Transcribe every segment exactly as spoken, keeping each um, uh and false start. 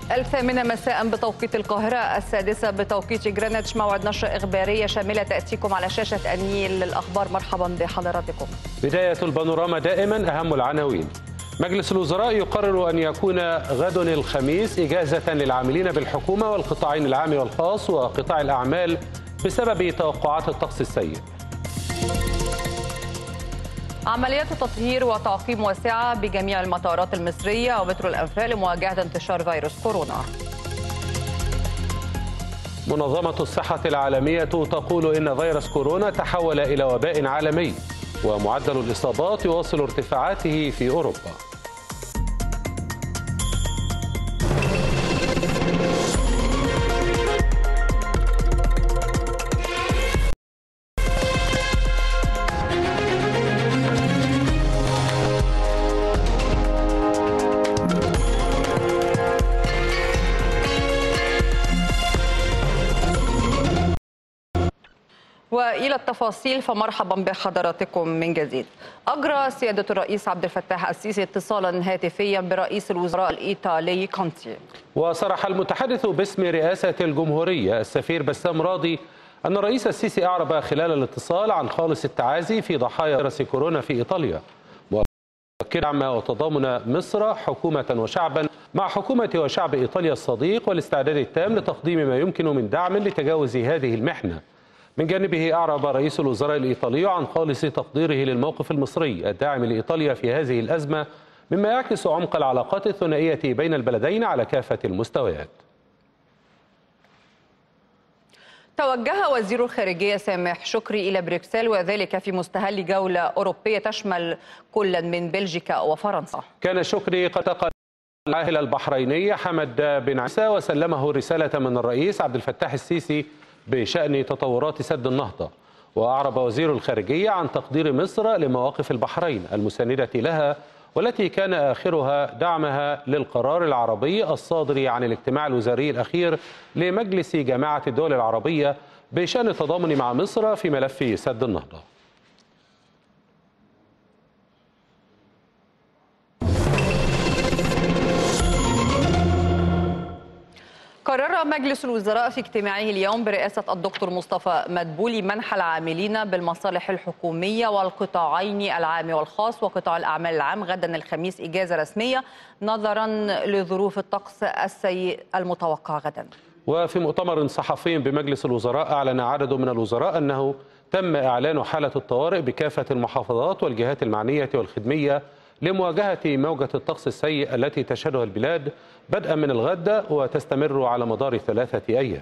الثامنة مساء بتوقيت القاهرة، السادسة بتوقيت جرينتش، موعد نشرة إخبارية شاملة تأتيكم على شاشة النيل للأخبار. مرحبا بحضراتكم. بداية البانوراما دائما أهم العناوين. مجلس الوزراء يقرر أن يكون غد الخميس إجازة للعاملين بالحكومة والقطاعين العام والخاص وقطاع الأعمال بسبب توقعات الطقس السيء. عمليات تطهير وتعقيم واسعة بجميع المطارات المصرية ومترو الأنفاق لمواجهة انتشار فيروس كورونا. منظمة الصحة العالمية تقول إن فيروس كورونا تحول إلى وباء عالمي، ومعدل الإصابات يواصل ارتفاعاته في أوروبا. وإلى التفاصيل فمرحبا بحضراتكم من جديد. أجرى سيادة الرئيس عبد الفتاح السيسي اتصالا هاتفيا برئيس الوزراء الإيطالي كونتي. وصرح المتحدث باسم رئاسة الجمهورية السفير بسام راضي أن الرئيس السيسي أعرب خلال الاتصال عن خالص التعازي في ضحايا فيروس كورونا في إيطاليا، مؤكدا دعم وتضامن مصر حكومة وشعبا مع حكومة وشعب إيطاليا الصديق والاستعداد التام لتقديم ما يمكن من دعم لتجاوز هذه المحنة. من جانبه أعرب رئيس الوزراء الإيطالي عن خالص تقديره للموقف المصري الداعم لإيطاليا في هذه الأزمة، مما يعكس عمق العلاقات الثنائية بين البلدين على كافة المستويات. توجه وزير الخارجية سامح شكري إلى بروكسل، وذلك في مستهل جولة أوروبية تشمل كل من بلجيكا وفرنسا. كان شكري قد التقى العاهل البحريني حمد بن عيسى وسلمه رسالة من الرئيس عبد الفتاح السيسي بشأن تطورات سد النهضة. وأعرب وزير الخارجية عن تقدير مصر لمواقف البحرين المساندة لها، والتي كان آخرها دعمها للقرار العربي الصادر عن الاجتماع الوزاري الأخير لمجلس جامعة الدول العربية بشأن التضامن مع مصر في ملف سد النهضة. قرر مجلس الوزراء في اجتماعه اليوم برئاسة الدكتور مصطفى مدبولي منح العاملين بالمصالح الحكومية والقطاعين العام والخاص وقطاع الأعمال العام غدا الخميس إجازة رسمية نظرا لظروف الطقس السيء المتوقع غدا. وفي مؤتمر صحفي بمجلس الوزراء أعلن عدد من الوزراء أنه تم إعلان حالة الطوارئ بكافة المحافظات والجهات المعنية والخدمية لمواجهة موجة الطقس السيء التي تشهدها البلاد بدءا من الغد وتستمر على مدار ثلاثة أيام.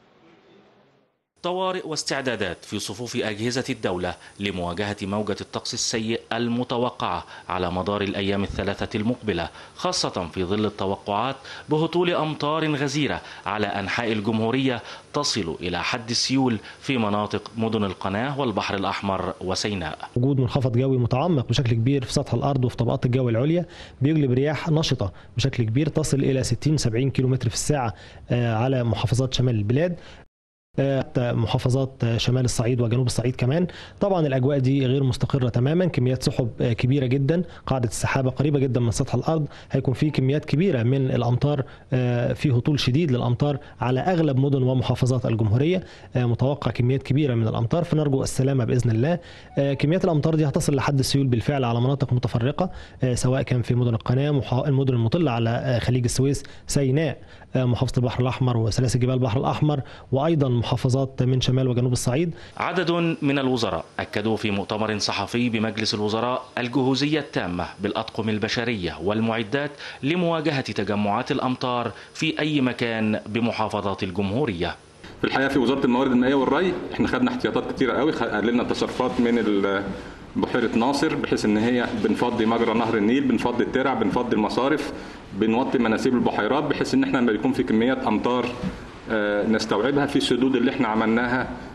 طوارئ واستعدادات في صفوف أجهزة الدولة لمواجهة موجة الطقس السيء المتوقعة على مدار الأيام الثلاثة المقبلة، خاصة في ظل التوقعات بهطول أمطار غزيرة على أنحاء الجمهورية تصل إلى حد السيول في مناطق مدن القناة والبحر الأحمر وسيناء. وجود منخفض جوي متعمق بشكل كبير في سطح الأرض وفي طبقات الجو العليا بيجلب رياح نشطة بشكل كبير تصل إلى ستين سبعين كيلومتر في الساعة على محافظات شمال البلاد، محافظات شمال الصعيد وجنوب الصعيد كمان. طبعا الاجواء دي غير مستقره تماما، كميات سحب كبيره جدا، قاعده السحابه قريبه جدا من سطح الارض، هيكون في كميات كبيره من الامطار، في هطول شديد للامطار على اغلب مدن ومحافظات الجمهوريه، متوقع كميات كبيره من الامطار، فنرجو السلامه باذن الله. كميات الامطار دي هتصل لحد السيول بالفعل على مناطق متفرقه، سواء كان في مدن القناه، المدن المطله على خليج السويس، سيناء، محافظه البحر الاحمر وسلاسل جبال البحر الاحمر، وايضا محافظات من شمال وجنوب الصعيد. عدد من الوزراء أكدوا في مؤتمر صحفي بمجلس الوزراء الجهوزية التامة بالأطقم البشرية والمعدات لمواجهة تجمعات الأمطار في أي مكان بمحافظات الجمهورية. في الحقيقة في وزارة الموارد المائية والري احنا خدنا احتياطات كتيرة قوي، قللنا تصرفات من بحيرة ناصر بحيث ان هي بنفضي مجرى نهر النيل، بنفضي الترع، بنفضي المصارف، بنوطي مناسيب البحيرات بحيث ان احنا لما يكون في كميات امطار نستوعبها في السدود اللي احنا عملناها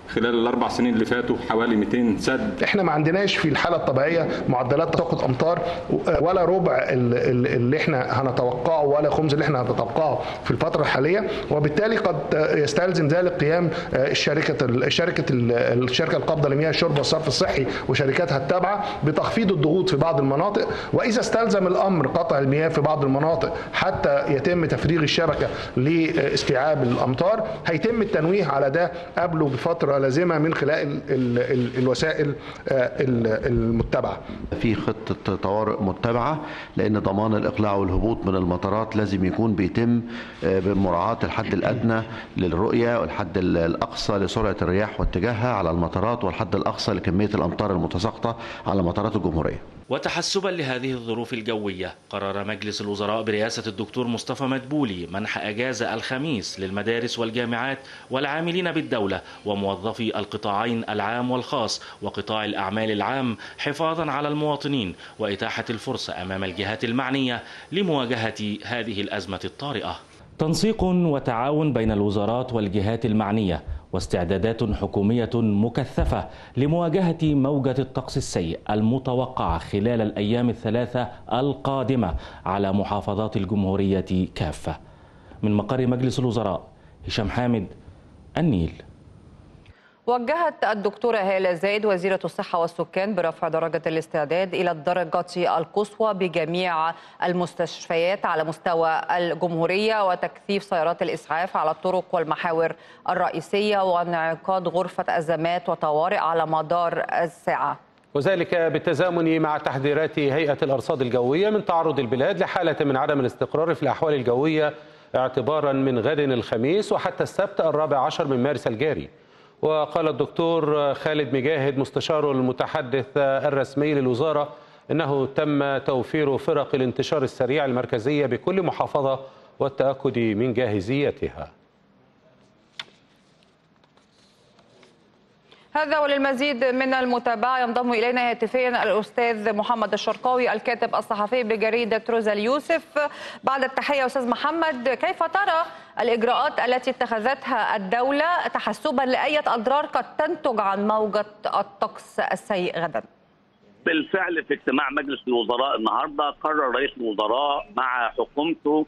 خلال الاربع سنين اللي فاتوا حوالي مئتين سد. احنا ما عندناش في الحاله الطبيعيه معدلات تساقط امطار ولا ربع اللي احنا هنتوقعه ولا خمس اللي احنا هنتوقعه في الفتره الحاليه، وبالتالي قد يستلزم ذلك قيام الشركه الشركه الشركه القابضه لمياه الشرب والصرف الصحي وشركاتها التابعه بتخفيض الضغوط في بعض المناطق، واذا استلزم الامر قطع المياه في بعض المناطق حتى يتم تفريغ الشبكه لاستيعاب الامطار، هيتم التنويه على ده قبله بفتره لازمه من خلال ال ال ال الوسائل المتبعه. في خطه طوارئ متبعه، لان ضمان الاقلاع والهبوط من المطارات لازم يكون بيتم بمراعاه الحد الادنى للرؤيه والحد الاقصى لسرعه الرياح واتجاهها على المطارات والحد الاقصى لكميه الامطار المتساقطه على مطارات الجمهوريه. وتحسبا لهذه الظروف الجوية، قرر مجلس الوزراء برئاسة الدكتور مصطفى مدبولي منح أجازة الخميس للمدارس والجامعات والعاملين بالدولة وموظفي القطاعين العام والخاص وقطاع الأعمال العام، حفاظا على المواطنين وإتاحة الفرصة أمام الجهات المعنية لمواجهة هذه الأزمة الطارئة. تنسيق وتعاون بين الوزارات والجهات المعنية واستعدادات حكومية مكثفة لمواجهة موجة الطقس السيء المتوقعة خلال الأيام الثلاثة القادمة على محافظات الجمهورية كافة. من مقر مجلس الوزراء، هشام حامد، النيل. وجهت الدكتورة هالة زايد وزيرة الصحة والسكان برفع درجة الاستعداد إلى الدرجة القصوى بجميع المستشفيات على مستوى الجمهورية، وتكثيف سيارات الإسعاف على الطرق والمحاور الرئيسية، وانعقاد غرفة أزمات وطوارئ على مدار الساعة، وذلك بالتزامن مع تحذيرات هيئة الأرصاد الجوية من تعرض البلاد لحالة من عدم الاستقرار في الأحوال الجوية اعتبارا من غد الخميس وحتى السبت الرابع عشر من مارس الجاري. وقال الدكتور خالد مجاهد مستشار المتحدث الرسمي للوزارة إنه تم توفير فرق الانتشار السريع المركزية بكل محافظة والتأكد من جاهزيتها. هذا وللمزيد من المتابعة ينضم إلينا هاتفيا الأستاذ محمد الشرقاوي الكاتب الصحفي بجريدة روزا اليوسف. بعد التحية أستاذ محمد، كيف ترى الإجراءات التي اتخذتها الدولة تحسبا لأية أضرار قد تنتج عن موجة الطقس السيء غدا؟ بالفعل في اجتماع مجلس الوزراء النهارده قرر رئيس الوزراء مع حكومته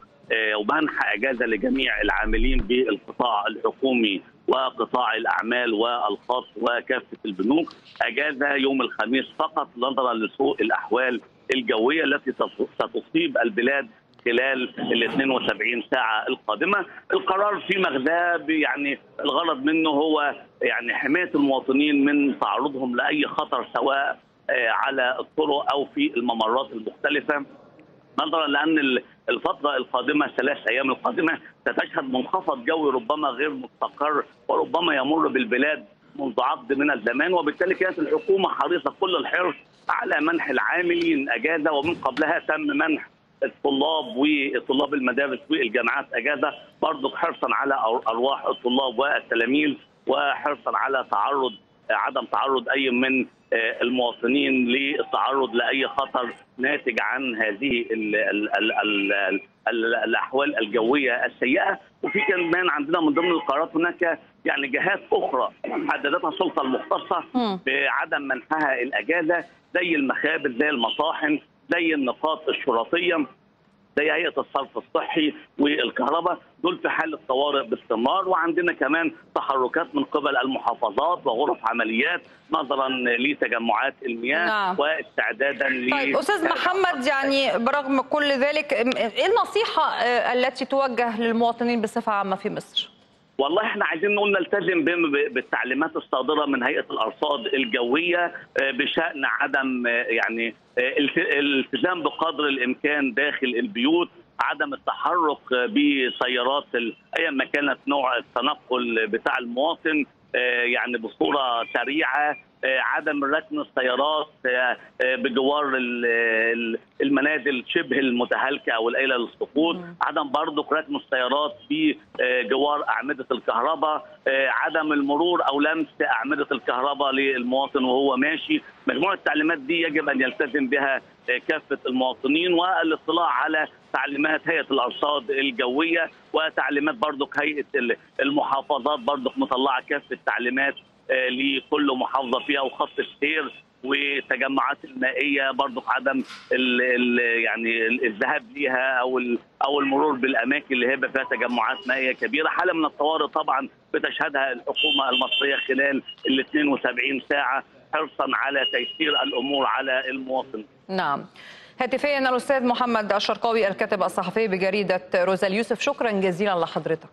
ومنح اجازه لجميع العاملين بالقطاع الحكومي وقطاع الاعمال والخاص وكافه البنوك اجازه يوم الخميس فقط، نظرا لسوء الاحوال الجويه التي ستصيب البلاد خلال ال اثنتين وسبعين ساعه القادمه. القرار في مغزاه يعني الغرض منه هو يعني حمايه المواطنين من تعرضهم لاي خطر سواء على الطرق او في الممرات المختلفه، نظرا لان الفتره القادمه الثلاث ايام القادمه ستشهد منخفض جوي ربما غير مستقر وربما يمر بالبلاد منذ عقد من الزمان، وبالتالي كانت الحكومه حريصه كل الحرص على منح العاملين اجازه، ومن قبلها تم منح الطلاب وطلاب المدارس والجامعات اجازه، برضه حرصا على ارواح الطلاب والتلاميذ وحرصا على تعرض عدم تعرض اي من المواطنين للتعرض لاي خطر ناتج عن هذه ال ال ال ال ال الاحوال الجويه السيئه. وفي كمان عندنا من ضمن القرارات هناك يعني جهات اخرى حددتها السلطه المختصه بعدم منحها الاجازه، زي المخابر، زي المصاحن، زي النقاط الشرطيه، زي هيئه الصرف الصحي والكهرباء، دول في حاله طوارئ باستمرار. وعندنا كمان تحركات من قبل المحافظات وغرف عمليات نظرا لتجمعات المياه نعم. واستعدادا ل طيب استاذ محمد، يعني برغم كل ذلك ايه النصيحه التي توجه للمواطنين بصفه عامه في مصر؟ والله احنا عايزين نقول نلتزم بالتعليمات الصادره من هيئه الارصاد الجويه بشان عدم يعني الالتزام بقدر الامكان داخل البيوت، عدم التحرك بسيارات ايا ما كانت نوع التنقل بتاع المواطن يعني بصوره سريعه، عدم ركن السيارات بجوار المنازل شبه المتهالكه او القليله للسقوط، عدم برضه ركن السيارات بجوار اعمده الكهرباء، عدم المرور او لمس اعمده الكهرباء للمواطن وهو ماشي. مجموعه التعليمات دي يجب ان يلتزم بها كافه المواطنين، والاطلاع على تعليمات هيئه الارصاد الجويه وتعليمات برضه هيئه المحافظات برضه مطلعه كافه تعليمات لكل محافظه فيها وخط السير وتجمعات المائيه برضه عدم ال ال يعني الذهاب ليها او او المرور بالاماكن اللي هيبقى فيها تجمعات مائيه كبيره. حاله من الطوارئ طبعا بتشهدها الحكومه المصريه خلال ال اثنين وسبعين ساعه حرصا على تيسير الامور على المواطن. نعم. هاتفيا الاستاذ محمد الشرقاوي الكاتب الصحفي بجريده روزا اليوسف، شكرا جزيلا لحضرتك.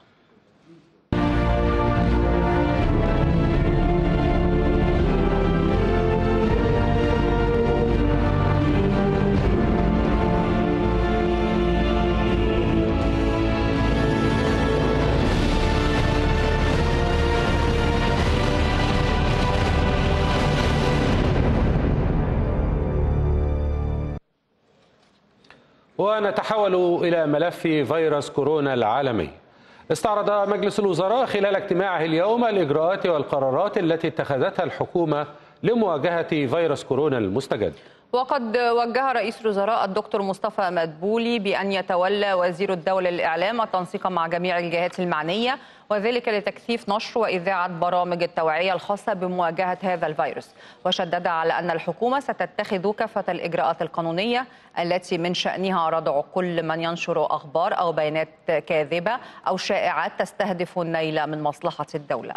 ونتحول إلى ملف فيروس كورونا العالمي. استعرض مجلس الوزراء خلال اجتماعه اليوم الإجراءات والقرارات التي اتخذتها الحكومة لمواجهة فيروس كورونا المستجد. وقد وجه رئيس الوزراء الدكتور مصطفى مدبولي بأن يتولى وزير الدولة للإعلام التنسيق مع جميع الجهات المعنية، وذلك لتكثيف نشر وإذاعة برامج التوعية الخاصة بمواجهة هذا الفيروس. وشدد على أن الحكومة ستتخذ كافة الإجراءات القانونية التي من شأنها ردع كل من ينشر أخبار أو بيانات كاذبة أو شائعات تستهدف النيل من مصلحة الدولة.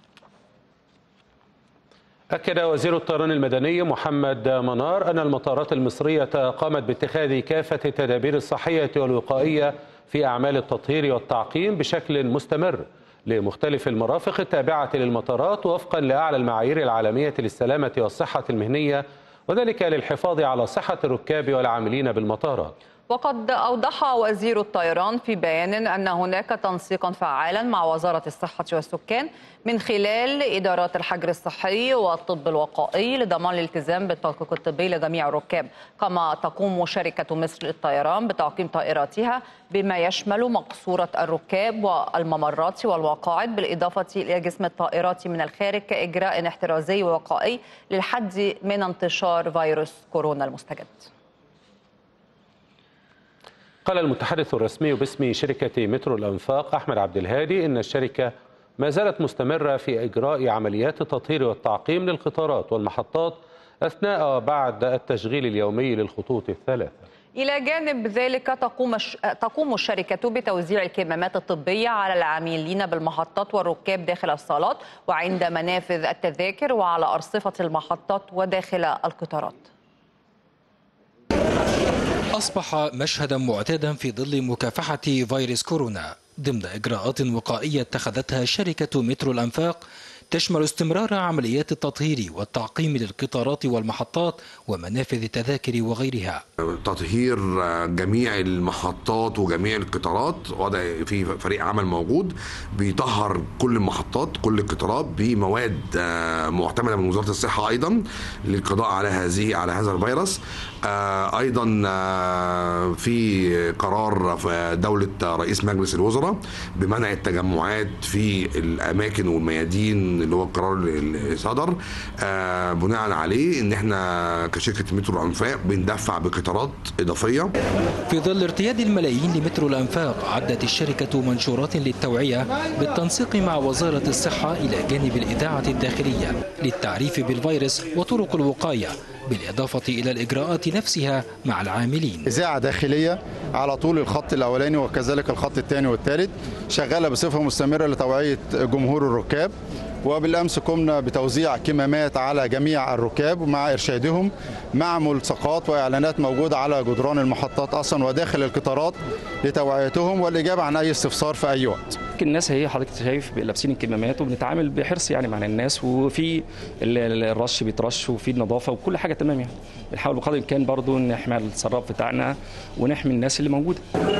أكد وزير الطيران المدني محمد منار أن المطارات المصرية قامت باتخاذ كافة التدابير الصحية والوقائية في أعمال التطهير والتعقيم بشكل مستمر لمختلف المرافق التابعة للمطارات وفقا لأعلى المعايير العالمية للسلامة والصحة المهنية، وذلك للحفاظ على صحة الركاب والعاملين بالمطارات. وقد أوضح وزير الطيران في بيان أن هناك تنسيقا فعالا مع وزارة الصحة والسكان من خلال إدارات الحجر الصحي والطب الوقائي لضمان الالتزام بالتحقيق الطبي لجميع الركاب. كما تقوم شركة مصر للطيران بتعقيم طائراتها بما يشمل مقصورة الركاب والممرات والمقاعد، بالإضافة إلى جسم الطائرات من الخارج كإجراء احترازي ووقائي للحد من انتشار فيروس كورونا المستجد. قال المتحدث الرسمي باسم شركة مترو الأنفاق أحمد عبد الهادي إن الشركة ما زالت مستمرة في إجراء عمليات التطهير والتعقيم للقطارات والمحطات أثناء وبعد التشغيل اليومي للخطوط الثلاثة. إلى جانب ذلك تقوم تقوم الشركة بتوزيع الكمامات الطبية على العاملين بالمحطات والركاب داخل الصالات وعند منافذ التذاكر وعلى أرصفة المحطات وداخل القطارات. أصبح مشهدا معتادا في ظل مكافحة فيروس كورونا ضمن إجراءات وقائية اتخذتها شركة مترو الأنفاق تشمل استمرار عمليات التطهير والتعقيم للقطارات والمحطات ومنافذ التذاكر وغيرها. تطهير جميع المحطات وجميع القطارات، وضع في فريق عمل موجود بيطهر كل المحطات كل القطارات بمواد معتمدة من وزارة الصحة أيضا للقضاء على هذه على هذا الفيروس. أيضا في قرار في دولة رئيس مجلس الوزراء بمنع التجمعات في الأماكن والميادين اللي هو القرار اللي صدر بناء عليه ان احنا كشركة مترو الأنفاق بندفع بقطارات إضافية. في ظل ارتياد الملايين لمترو الأنفاق عدت الشركة منشورات للتوعية بالتنسيق مع وزارة الصحة إلى جانب الإذاعة الداخلية للتعريف بالفيروس وطرق الوقاية، بالإضافة إلى الإجراءات نفسها مع العاملين. إذاعة داخلية على طول الخط الأولاني وكذلك الخط الثاني والثالث شغالة بصفة مستمرة لتوعية جمهور الركاب، وبالأمس قمنا بتوزيع كمامات على جميع الركاب ومع إرشادهم مع ملصقات وإعلانات موجودة على جدران المحطات أصلا وداخل القطارات لتوعيتهم والإجابة عن أي استفسار في أي وقت. الناس هي حضرتك شايف لابسين الكمامات وبنتعامل بحرص يعني مع الناس، وفي الرش بيترش وفي النظافة وكل حاجة تمام. يعني بنحاول بقدر الإمكان برضو نحمي السراب بتاعنا ونحمي الناس اللي موجودة.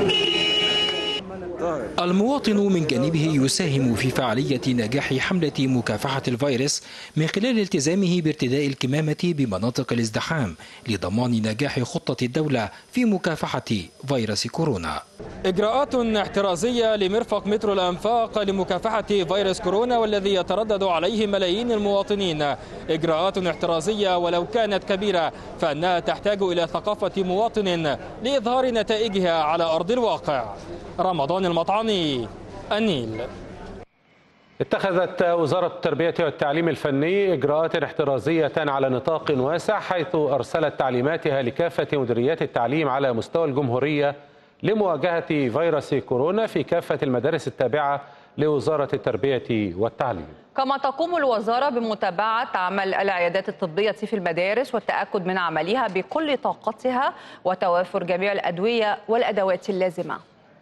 المواطن من جانبه يساهم في فعالية نجاح حملة مكافحة الفيروس من خلال التزامه بارتداء الكمامة بمناطق الازدحام لضمان نجاح خطة الدولة في مكافحة فيروس كورونا. إجراءات احترازية لمرفق مترو الأنفاق لمكافحة فيروس كورونا والذي يتردد عليه ملايين المواطنين. إجراءات احترازية ولو كانت كبيرة فإنها تحتاج إلى ثقافة مواطن لإظهار نتائجها على أرض الواقع. رمضان المطعني، النيل. اتخذت وزارة التربية والتعليم الفني إجراءات احترازية على نطاق واسع، حيث أرسلت تعليماتها لكافة مديريات التعليم على مستوى الجمهورية لمواجهة فيروس كورونا في كافة المدارس التابعة لوزارة التربية والتعليم. كما تقوم الوزارة بمتابعة عمل العيادات الطبية في المدارس والتأكد من عملها بكل طاقتها وتوافر جميع الأدوية والأدوات اللازمة.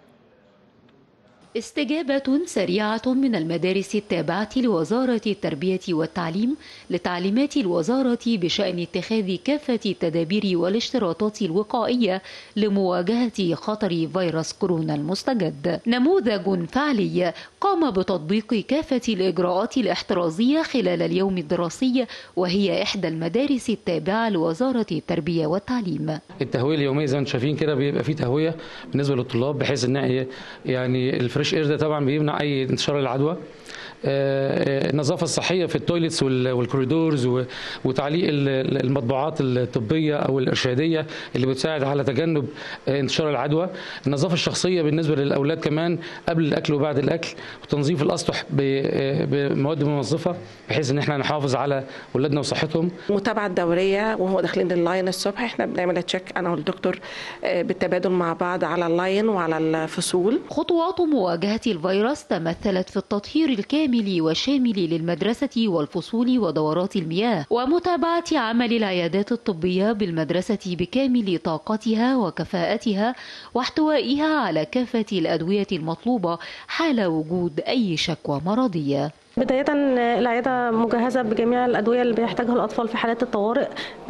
استجابة سريعة من المدارس التابعة لوزارة التربية والتعليم لتعليمات الوزارة بشأن اتخاذ كافة التدابير والاشتراطات الوقائية لمواجهة خطر فيروس كورونا المستجد. نموذج فعلي قام بتطبيق كافة الإجراءات الاحترازية خلال اليوم الدراسي، وهي إحدى المدارس التابعة لوزارة التربية والتعليم. التهوية اليومية زي ما انتم شايفين كده بيبقى فيه تهوية بالنسبة للطلاب، بحيث ان يعني الفريش اير ده طبعا بيمنع اي انتشار العدوى. النظافه الصحيه في التويلتس والكوريدورز وتعليق المطبوعات الطبيه او الارشاديه اللي بتساعد على تجنب انتشار العدوى. النظافه الشخصيه بالنسبه للاولاد كمان قبل الاكل وبعد الاكل، وتنظيف الاسطح بمواد منظفه بحيث ان احنا نحافظ على اولادنا وصحتهم. متابعه دوريه وهو داخلين اللاين الصبح، احنا بنعمل تشيك انا والدكتور بالتبادل مع بعض على اللاين وعلى الفصول. خطوات مواجهه الفيروس تمثلت في التطهير الكامل والشامل للمدرسة والفصول ودورات المياه، ومتابعة عمل العيادات الطبية بالمدرسة بكامل طاقتها وكفاءتها، واحتوائها على كافة الأدوية المطلوبة حال وجود أي شكوى مرضية. بداية العيادة مجهزة بجميع الأدوية اللي بيحتاجها الأطفال في حالات الطوارئ،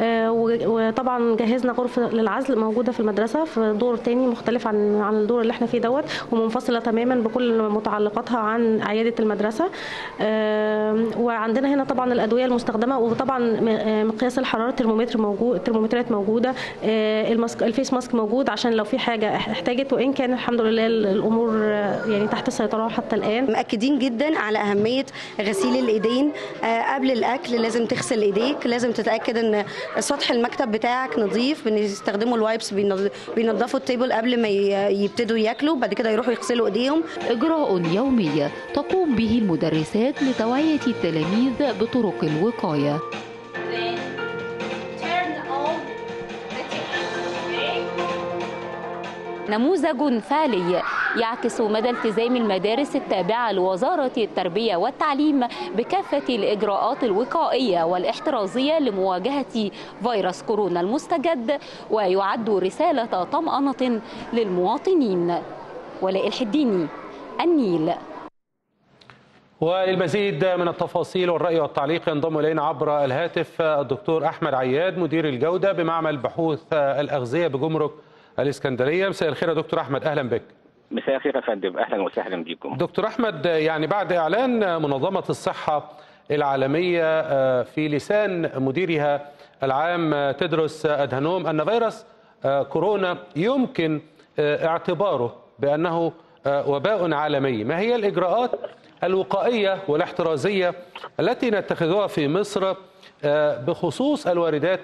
وطبعا جهزنا غرفة للعزل موجودة في المدرسة في دور تاني مختلف عن عن الدور اللي احنا فيه دوت، ومنفصلة تماما بكل متعلقاتها عن عيادة المدرسة. وعندنا هنا طبعا الأدوية المستخدمة، وطبعا مقياس الحرارة الترمومتر موجود، الترمومترات موجودة، الماسك الفيس ماسك موجود عشان لو في حاجة احتاجت، وإن كان الحمد لله الأمور يعني تحت السيطرة حتى الآن. مأكدين جدا على أهمية غسيل الايدين قبل الاكل، لازم تغسل ايديك، لازم تتاكد ان سطح المكتب بتاعك نظيف، بنستخدموا الوايبس بينظفوا التيبل قبل ما يبتدوا ياكلوا، بعد كده يروحوا يغسلوا ايديهم. اجراء يومي تقوم به المدرسات لتوعية التلاميذ بطرق الوقاية. نموذج فعلي يعكس مدى التزام المدارس التابعة لوزارة التربية والتعليم بكافة الإجراءات الوقائية والاحترازية لمواجهة فيروس كورونا المستجد، ويعد رسالة طمأنة للمواطنين. ولاء الحديني، النيل. وللمزيد من التفاصيل والرأي والتعليق ينضم إلينا عبر الهاتف الدكتور أحمد عياد، مدير الجودة بمعمل بحوث الأغذية بجمرك الإسكندرية. مساء الخير يا دكتور أحمد، أهلا بك. مساء الخير يا فندم، أهلا وسهلا بكم. دكتور أحمد، يعني بعد إعلان منظمة الصحة العالمية في لسان مديرها العام تدروس أدهانوم أن فيروس كورونا يمكن اعتباره بأنه وباء عالمي، ما هي الإجراءات الوقائية والاحترازية التي نتخذها في مصر بخصوص الواردات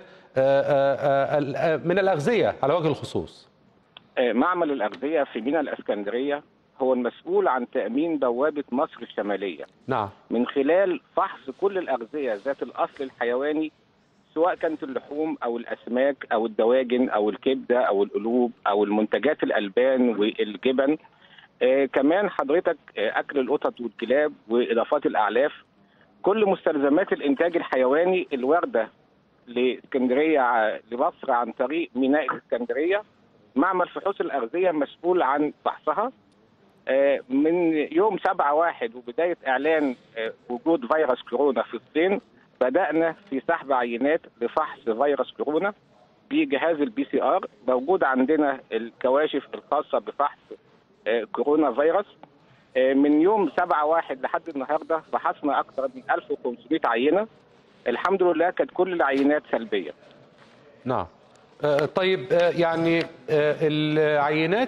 من الأغذية على وجه الخصوص؟ معمل الأغذية في ميناء الإسكندرية هو المسؤول عن تأمين بوابة مصر الشمالية. نعم. من خلال فحص كل الأغذية ذات الأصل الحيواني، سواء كانت اللحوم أو الأسماك أو الدواجن أو الكبدة أو القلوب أو المنتجات الألبان والجبن. آه كمان حضرتك آه أكل القطط والكلاب وإضافات الأعلاف، كل مستلزمات الإنتاج الحيواني الواردة لإسكندرية لمصر عن طريق ميناء الإسكندرية. معمل فحوص الأغذية مسؤول عن فحصها. من يوم سبعة واحد وبداية إعلان وجود فيروس كورونا في الصين، بدأنا في سحب عينات لفحص فيروس كورونا بجهاز البي سي ار. موجود عندنا الكواشف الخاصة بفحص كورونا فيروس. من يوم سبعة واحد لحد النهارده فحصنا أكثر من ألف وخمسمائة عينة، الحمد لله كانت كل العينات سلبية. نعم. طيب، يعني العينات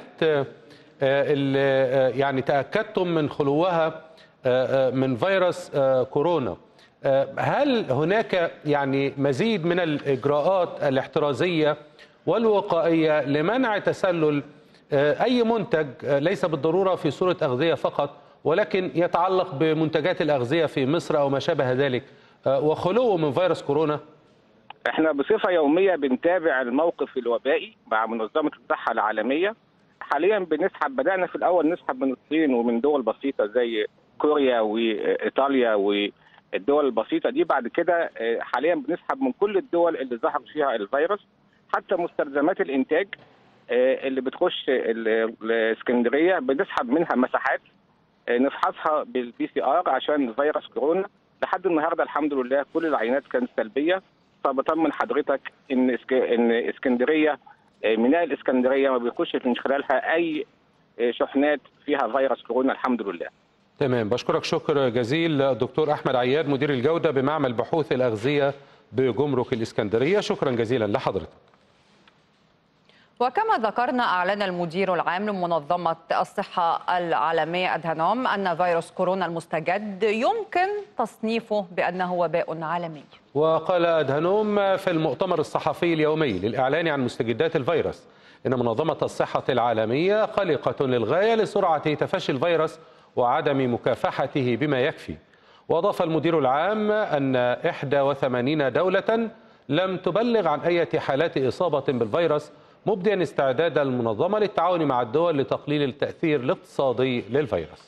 يعني تأكدتم من خلوها من فيروس كورونا، هل هناك يعني مزيد من الإجراءات الاحترازية والوقائية لمنع تسلل أي منتج ليس بالضرورة في صورة أغذية فقط ولكن يتعلق بمنتجات الأغذية في مصر أو ما شابه ذلك وخلوه من فيروس كورونا؟ احنا بصفة يومية بنتابع الموقف الوبائي مع منظمة الصحة العالمية. حاليا بنسحب، بدأنا في الأول نسحب من الصين ومن دول بسيطة زي كوريا وإيطاليا والدول البسيطة دي. بعد كده حاليا بنسحب من كل الدول اللي ظهر فيها الفيروس، حتى مستلزمات الإنتاج اللي بتخش الإسكندرية بنسحب منها مساحات نفحصها بالبي سي ار عشان فيروس كورونا. لحد النهارده الحمد لله كل العينات كانت سلبيه. فبطمن حضرتك ان ان اسكندريه، ميناء الاسكندريه ما بيخش من خلالها اي شحنات فيها فيروس كورونا الحمد لله. تمام، بشكرك شكر جزيل الدكتور احمد عياد مدير الجوده بمعمل بحوث الاغذيه بجمرك الاسكندريه، شكرا جزيلا لحضرتك. وكما ذكرنا، أعلن المدير العام لمنظمة الصحة العالمية أدهانوم أن فيروس كورونا المستجد يمكن تصنيفه بأنه وباء عالمي. وقال أدهانوم في المؤتمر الصحفي اليومي للإعلان عن مستجدات الفيروس إن منظمة الصحة العالمية قلقة للغاية لسرعة تفشي الفيروس وعدم مكافحته بما يكفي. وأضاف المدير العام أن إحدى وثمانين دولة لم تبلغ عن أي حالات إصابة بالفيروس، مبدئا استعداد المنظمة للتعاون مع الدول لتقليل التأثير الاقتصادي للفيروس.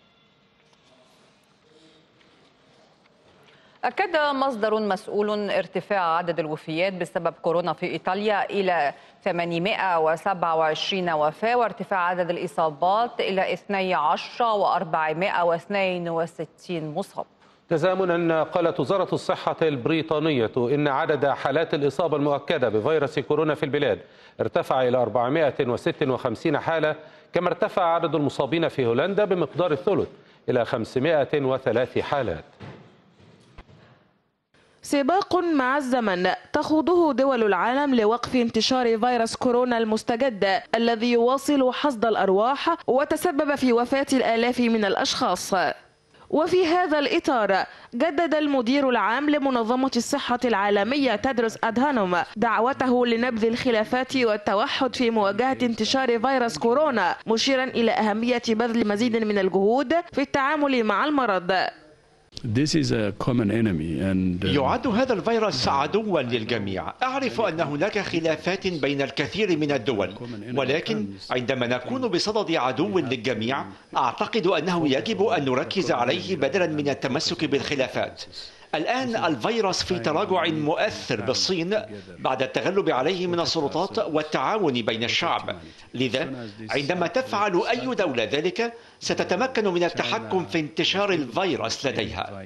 أكد مصدر مسؤول ارتفاع عدد الوفيات بسبب كورونا في إيطاليا إلى ثمانمائة وسبعة وعشرين وفاة، وارتفاع عدد الإصابات إلى اثني عشر وأربعمائة واثنين وستين مصاب. تزامنا قالت وزارة الصحة البريطانية إن عدد حالات الإصابة المؤكدة بفيروس كورونا في البلاد ارتفع إلى أربعمائة وستة وخمسين حالة، كما ارتفع عدد المصابين في هولندا بمقدار الثلث إلى خمسمائة وثلاث حالات. سباق مع الزمن تخوضه دول العالم لوقف انتشار فيروس كورونا المستجد الذي يواصل حصد الأرواح وتسبب في وفاة الآلاف من الأشخاص. وفي هذا الإطار جدد المدير العام لمنظمة الصحة العالمية تدرس أدهانوم دعوته لنبذ الخلافات والتوحد في مواجهة انتشار فيروس كورونا، مشيرا إلى أهمية بذل مزيد من الجهود في التعامل مع المرض. يعد هذا الفيروس عدوا للجميع. أعرف أن هناك خلافات بين الكثير من الدول، ولكن عندما نكون بصدد عدو للجميع أعتقد أنه يجب أن نركز عليه بدلا من التمسك بالخلافات. الآن الفيروس في تراجع مؤثر بالصين بعد التغلب عليه من السلطات والتعاون بين الشعب، لذا عندما تفعل أي دولة ذلك ستتمكن من التحكم في انتشار الفيروس لديها.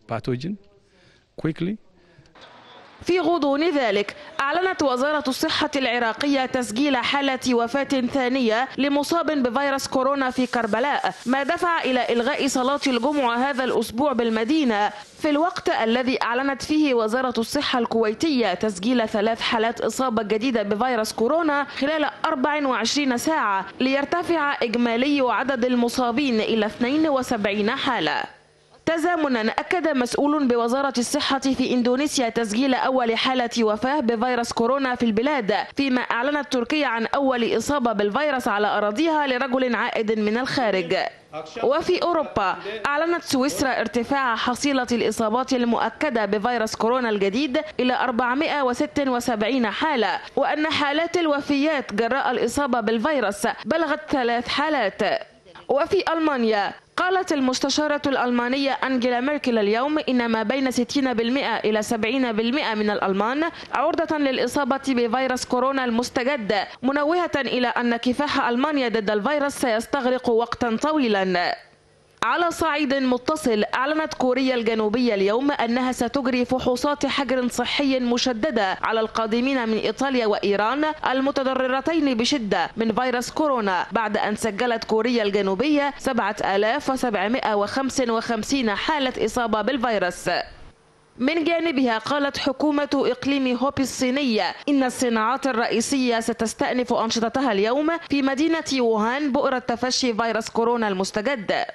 في غضون ذلك أعلنت وزارة الصحة العراقية تسجيل حالة وفاة ثانية لمصاب بفيروس كورونا في كربلاء، ما دفع إلى إلغاء صلاة الجمعة هذا الأسبوع بالمدينة، في الوقت الذي أعلنت فيه وزارة الصحة الكويتية تسجيل ثلاث حالات إصابة جديدة بفيروس كورونا خلال أربع وعشرين ساعة، ليرتفع إجمالي عدد المصابين إلى اثنين وسبعين حالة. تزامنا أكد مسؤول بوزارة الصحة في إندونيسيا تسجيل أول حالة وفاة بفيروس كورونا في البلاد، فيما أعلنت تركيا عن أول إصابة بالفيروس على أراضيها لرجل عائد من الخارج. وفي أوروبا أعلنت سويسرا ارتفاع حصيلة الإصابات المؤكدة بفيروس كورونا الجديد إلى أربعمائة وستة وسبعين حالة، وأن حالات الوفيات جراء الإصابة بالفيروس بلغت ثلاث حالات. وفي ألمانيا قالت المستشارة الألمانية أنجيلا ميركل اليوم إن ما بين ستين بالمئة إلى سبعين بالمئة من الألمان عرضة للإصابة بفيروس كورونا المستجد، منوهة إلى أن كفاح ألمانيا ضد الفيروس سيستغرق وقتا طويلا. على صعيد متصل، أعلنت كوريا الجنوبية اليوم أنها ستجري فحوصات حجر صحي مشددة على القادمين من إيطاليا وإيران المتضررتين بشدة من فيروس كورونا، بعد أن سجلت كوريا الجنوبية سبعة آلاف وسبعمائة وخمسة وخمسين حالة إصابة بالفيروس. من جانبها قالت حكومة إقليم هوبي الصينية إن الصناعات الرئيسية ستستأنف أنشطتها اليوم في مدينة ووهان بؤرة تفشي فيروس كورونا المستجد.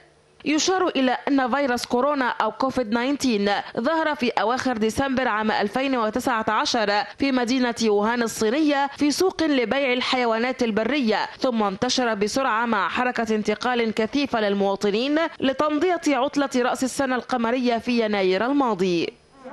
يشار إلى أن فيروس كورونا أو كوفيد تسعة عشر ظهر في أواخر ديسمبر عام ألفين وتسعة عشر في مدينة ووهان الصينية في سوق لبيع الحيوانات البرية، ثم انتشر بسرعة مع حركة انتقال كثيفة للمواطنين لتمضية عطلة رأس السنة القمرية في يناير الماضي.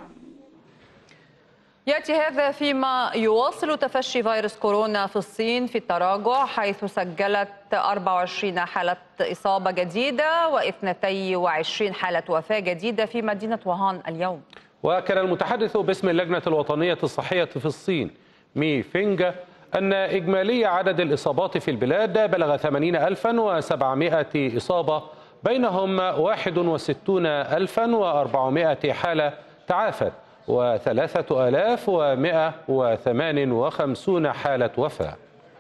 يأتي هذا فيما يواصل تفشي فيروس كورونا في الصين في التراجع، حيث سجلت أربعة وعشرين حالة إصابة جديدة واثنتي وعشرين حالة وفاة جديدة في مدينة ووهان اليوم. وكان المتحدث باسم اللجنة الوطنية الصحية في الصين مي فينغ أن إجمالي عدد الإصابات في البلاد بلغ ثمانين ألفا وسبعمائة إصابة، بينهم واحد وستين ألفا وأربعمائة حالة تعافت وثلاثة آلاف ومائة وثمانية وخمسين حالة وفاة.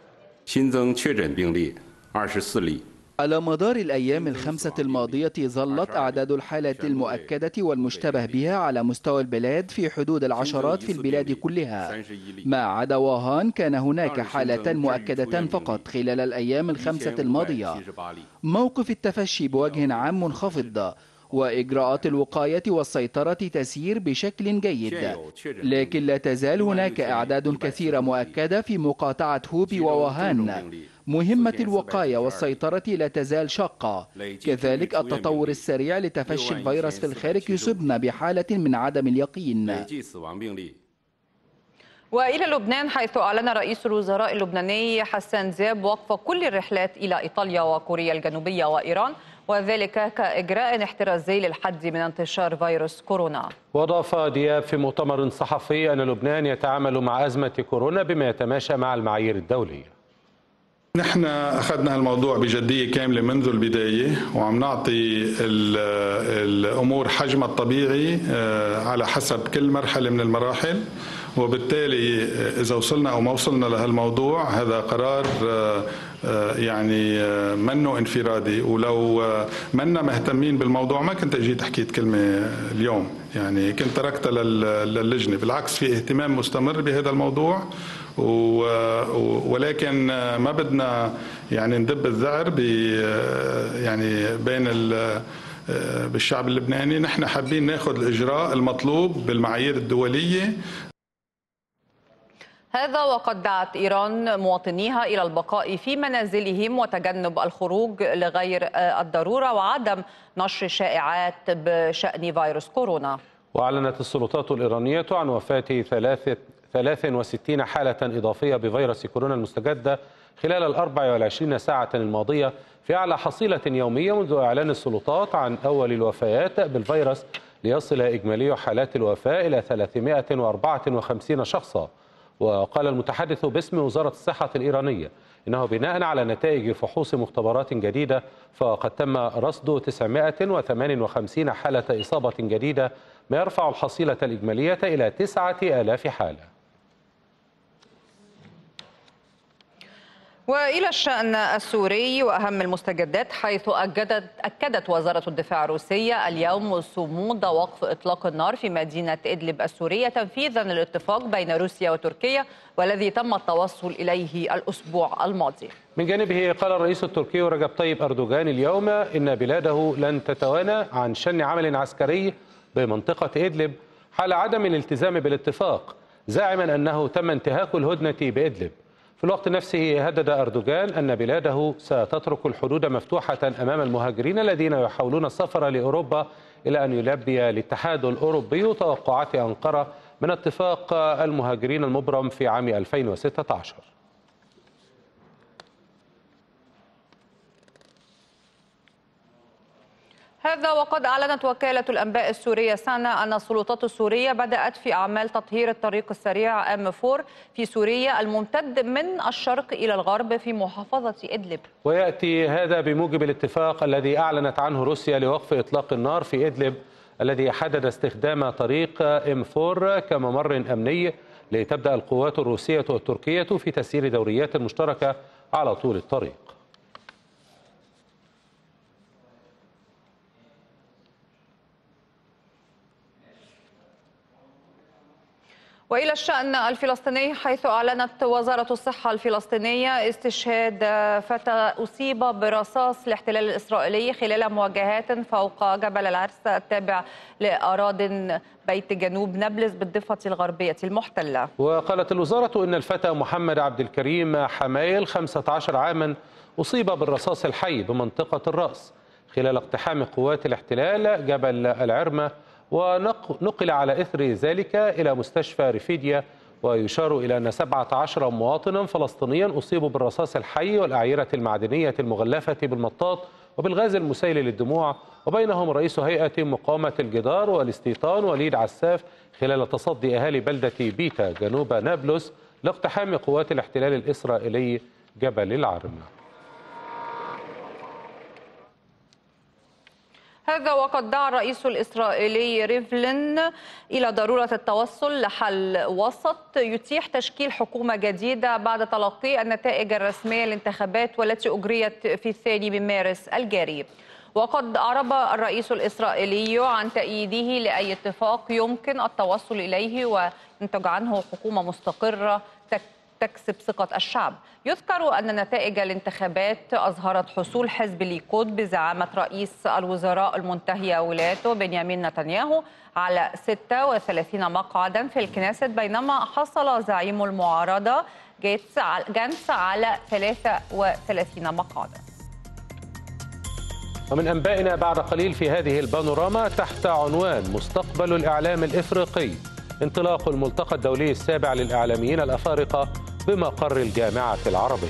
على مدار الأيام الخمسة الماضية ظلت أعداد الحالات المؤكدة والمشتبه بها على مستوى البلاد في حدود العشرات في البلاد كلها، ما عدا ووهان كان هناك حالة مؤكدة فقط خلال الأيام الخمسة الماضية. موقف التفشي بوجه عام منخفض، وإجراءات الوقاية والسيطرة تسير بشكل جيد، لكن لا تزال هناك أعداد كثيرة مؤكدة في مقاطعة هوبي ووهان. مهمة الوقاية والسيطرة لا تزال شاقة، كذلك التطور السريع لتفشي الفيروس في الخارج يصيبنا بحالة من عدم اليقين. وإلى لبنان، حيث أعلن رئيس الوزراء اللبناني حسان دياب وقف كل الرحلات إلى إيطاليا وكوريا الجنوبية وإيران، وذلك كإجراء احترازي للحد من انتشار فيروس كورونا. وأضاف دياب في مؤتمر صحفي أن لبنان يتعامل مع أزمة كورونا بما يتماشى مع المعايير الدولية. نحن أخذنا الموضوع بجدية كاملة منذ البداية، وعم نعطي الأمور حجمها الطبيعي على حسب كل مرحلة من المراحل، وبالتالي إذا وصلنا أو ما وصلنا لهالموضوع هذا قرار يعني منه انفرادي، ولو منا مهتمين بالموضوع ما كنت أجيت حكيت كلمة اليوم، يعني كنت تركتها للجنة. بالعكس في اهتمام مستمر بهذا الموضوع، ولكن ما بدنا يعني ندب الذعر يعني بين بالشعب اللبناني. نحن حابين ناخذ الإجراء المطلوب بالمعايير الدولية. هذا وقد دعت إيران مواطنيها إلى البقاء في منازلهم وتجنب الخروج لغير الضرورة وعدم نشر شائعات بشأن فيروس كورونا. وأعلنت السلطات الإيرانية عن وفاة ثلاث وستين حالة إضافية بفيروس كورونا المستجدة خلال الأربع والعشرين ساعة الماضية، في أعلى حصيلة يومية منذ إعلان السلطات عن أول الوفيات بالفيروس، ليصل إجمالي حالات الوفاة إلى ثلاثمائة وأربعة وخمسين شخصا. وقال المتحدث باسم وزارة الصحة الإيرانية إنه بناء على نتائج فحوص مختبرات جديدة فقد تم رصد تسعمائة وثمانية وخمسين حالة إصابة جديدة، ما يرفع الحصيلة الإجمالية إلى تسعة آلاف حالة. وإلى الشأن السوري وأهم المستجدات، حيث أكدت أكدت وزارة الدفاع الروسية اليوم صمود وقف إطلاق النار في مدينة إدلب السورية تنفيذا للاتفاق بين روسيا وتركيا والذي تم التوصل إليه الأسبوع الماضي. من جانبه قال الرئيس التركي رجب طيب أردوغان اليوم إن بلاده لن تتوانى عن شن عمل عسكري بمنطقة إدلب حال عدم الالتزام بالاتفاق، زاعما أنه تم انتهاك الهدنة بإدلب. في الوقت نفسه هدد أردوغان أن بلاده ستترك الحدود مفتوحة أمام المهاجرين الذين يحاولون السفر لأوروبا، إلى أن يلبي الاتحاد الأوروبي توقعات أنقرة من اتفاق المهاجرين المبرم في عام ألفين وستة عشر. هذا وقد أعلنت وكالة الأنباء السورية سانا أن السلطات السورية بدأت في أعمال تطهير الطريق السريع إم أربعة في سوريا الممتد من الشرق إلى الغرب في محافظة إدلب. ويأتي هذا بموجب الاتفاق الذي أعلنت عنه روسيا لوقف إطلاق النار في إدلب، الذي حدد استخدام طريق إم أربعة كممر أمني لتبدأ القوات الروسية والتركية في تسيير دوريات مشتركة على طول الطريق. وإلى الشأن الفلسطيني، حيث أعلنت وزارة الصحة الفلسطينية استشهاد فتى أصيب برصاص الاحتلال الإسرائيلي خلال مواجهات فوق جبل العرس التابع لأراضٍ بيت جنوب نابلس بالضفة الغربية المحتلة. وقالت الوزارة إن الفتى محمد عبد الكريم حمايل خمسة عشر عاما أصيب بالرصاص الحي بمنطقة الرأس خلال اقتحام قوات الاحتلال جبل العرمة، ونقل على إثر ذلك إلى مستشفى رفيديا. ويشار إلى أن سبعة عشر مواطنا فلسطينيا أصيبوا بالرصاص الحي والأعيرة المعدنية المغلفة بالمطاط وبالغاز المسيل للدموع، وبينهم رئيس هيئة مقاومة الجدار والاستيطان وليد عساف، خلال تصدي أهالي بلدة بيتا جنوب نابلس لاقتحام قوات الاحتلال الإسرائيلي جبل العرمة. هذا وقد دعا الرئيس الإسرائيلي ريفلين إلى ضرورة التوصل لحل وسط يتيح تشكيل حكومة جديدة بعد تلقي النتائج الرسمية للانتخابات والتي أجريت في الثاني من مارس الجاري. وقد أعرب الرئيس الإسرائيلي عن تأييده لأي اتفاق يمكن التوصل إليه وينتج عنه حكومة مستقرة تكسب ثقة الشعب. يذكر أن نتائج الانتخابات أظهرت حصول حزب الليكود بزعامة رئيس الوزراء المنتهي ولايته بنيامين نتنياهو على ستة وثلاثين مقعدا في الكنيست، بينما حصل زعيم المعارضة جانس على ثلاثة وثلاثين مقعدا. ومن أنبائنا بعد قليل في هذه البانوراما تحت عنوان مستقبل الإعلام الإفريقي، انطلاق الملتقى الدولي السابع للإعلاميين الأفارقة بمقر الجامعة العربية.